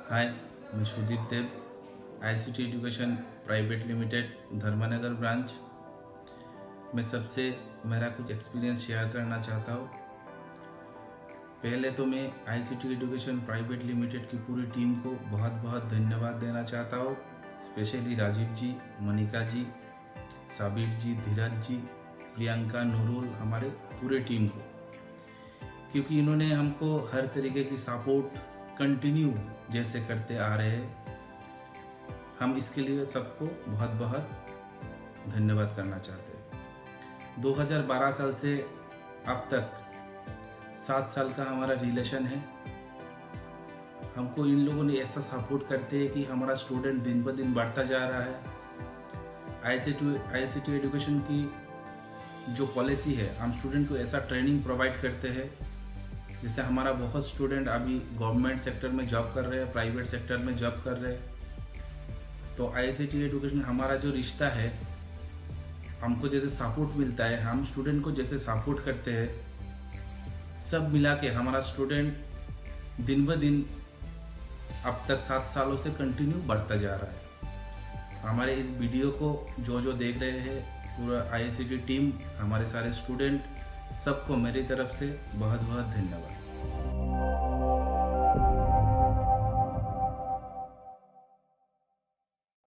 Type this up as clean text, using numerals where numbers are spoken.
हाय, मैं Sudeep Dev, ICT education private limited Dharmanagar branch. मैं सबसे मेरा कुछ एक्सपीरियंस शेयर करना चाहता हूँ। पहले तो मैं ICT एजुकेशन प्राइवेट लिमिटेड की पूरी टीम को बहुत बहुत धन्यवाद देना चाहता हूँ। स्पेशली राजीव जी, मनिका जी, साबिर जी, धीरज जी, प्रियंका, नूरुल, हमारे पूरे टीम को, क्योंकि इन्होंने हमको हर तरीके की सपोर्ट कंटिन्यू जैसे करते आ रहे हैं। हम इसके लिए सबको बहुत बहुत धन्यवाद करना चाहते हैं। 2012 साल से अब तक 7 साल का हमारा रिलेशन है। हमको इन लोगों ने ऐसा सपोर्ट करते हैं कि हमारा स्टूडेंट दिन ब दिन बढ़ता जा रहा है। ICT एजुकेशन की जो पॉलिसी है, हम स्टूडेंट को ऐसा ट्रेनिंग प्रोवाइड करते हैं। जैसे हमारा बहुत स्टूडेंट अभी गवर्नमेंट सेक्टर में जॉब कर रहे हैं, प्राइवेट सेक्टर में जॉब कर रहे हैं। तो ICT एजुकेशन हमारा जो रिश्ता है, हमको जैसे सपोर्ट मिलता है, हम स्टूडेंट को जैसे सपोर्ट करते हैं, सब मिला के हमारा स्टूडेंट दिन ब दिन अब तक 7 सालों से कंटिन्यू बढ़ता जा रहा है। हमारे इस वीडियो को जो देख रहे हैं, पूरा ICT टीम, हमारे सारे स्टूडेंट, सबको मेरी तरफ से बहुत बहुत धन्यवाद।